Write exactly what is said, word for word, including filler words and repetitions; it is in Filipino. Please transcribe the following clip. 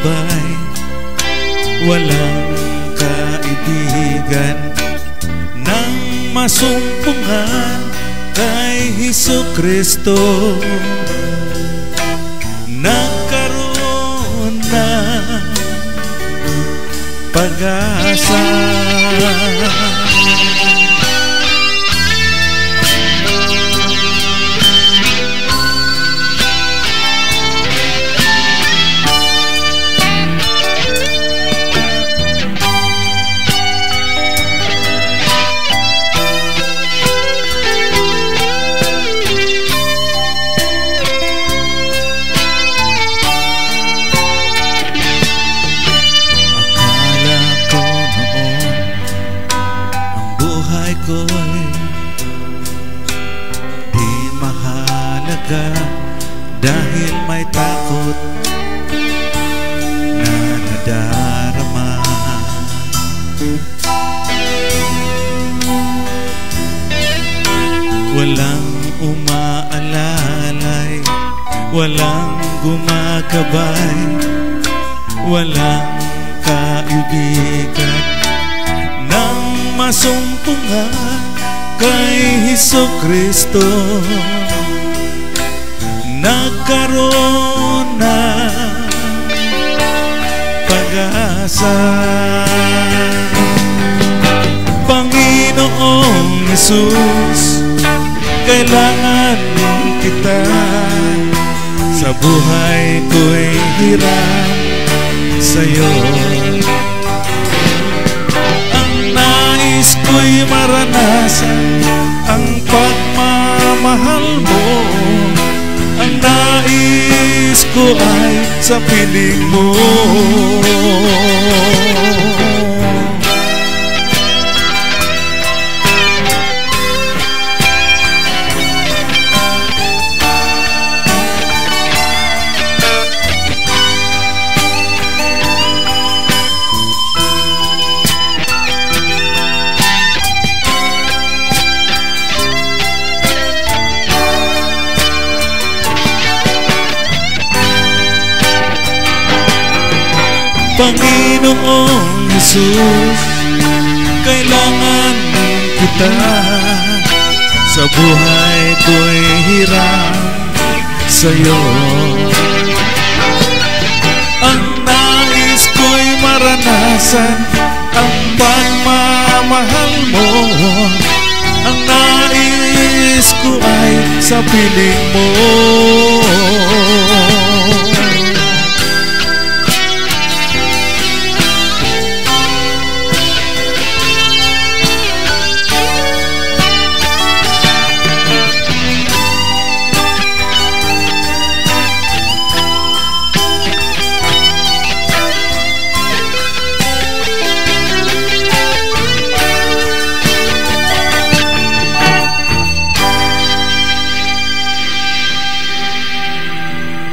gabay, walang kaibigan nang masumpungan kay Hesukristo. Nagkaroon na pag-asa. Ko'y di mahalaga dahil may takot na nadarama. Walang umaalalay, walang gumagabay, walang kaibigan nang masumpungan kay Hesukristo. Nagkaroon na pag-asa. Panginoong Jesus, kailangan kita. Sa buhay ko'y hirap sa'yo. Nais ko'y maranasan ang pagmamahal mo. Ang nais ko ay sa piling mo. Panginoong Jesus, kailangan kita. Sa buhay ko'y hirap sa'yo. Ang nais ko'y maranasan ang pagmamahal mo. Ang nais ko ay sa piling mo.